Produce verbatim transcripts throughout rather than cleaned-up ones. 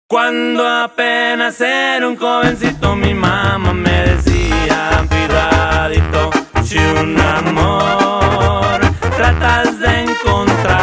Cuando apenas era un jovencito, mi mamá me decía: cuidadito, si un amor tratas de encontrar.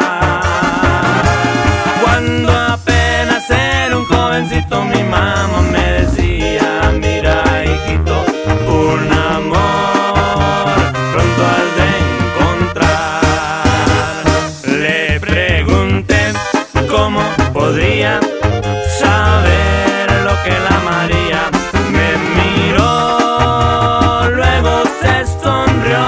Cuando apenas era un jovencito, mi mamá me decía: mira, hijito, un amor pronto has de encontrar. Le pregunté cómo podría saber lo que la amaría. Me miró, luego se sonrió.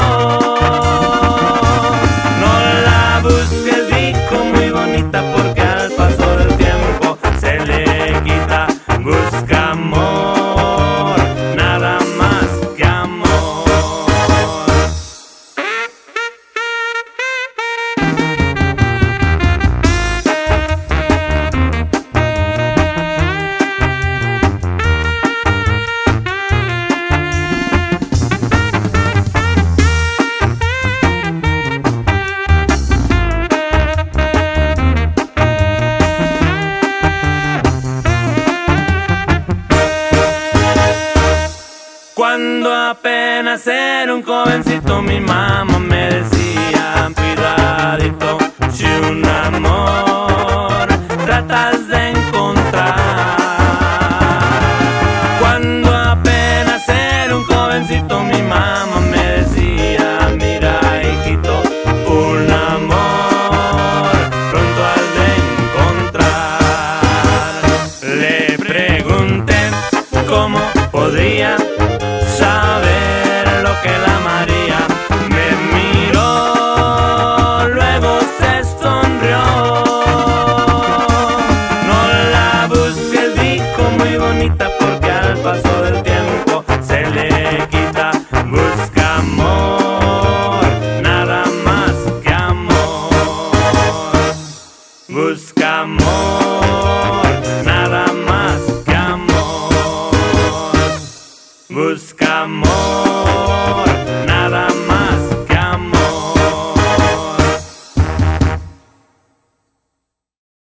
No la busques, dijo, muy bonita, porque al paso del tiempo se le quita. Busca amor, nada más que amor. Cuando apenas era un jovencito, mi mamá me decía: cuidadito, si un amor tratas de encontrar. Cuando apenas era un jovencito, mi mamá me decía: mira, hijito, un amor pronto has de encontrar. Le pregunté cómo podría saber lo que la amaría. Me miró, luego se sonrió. No la busques, dijo, muy bonita, porque al paso del tiempo se le quita. Busca amor, nada más que amor. Busca amor, nada más que amor. Busca amor.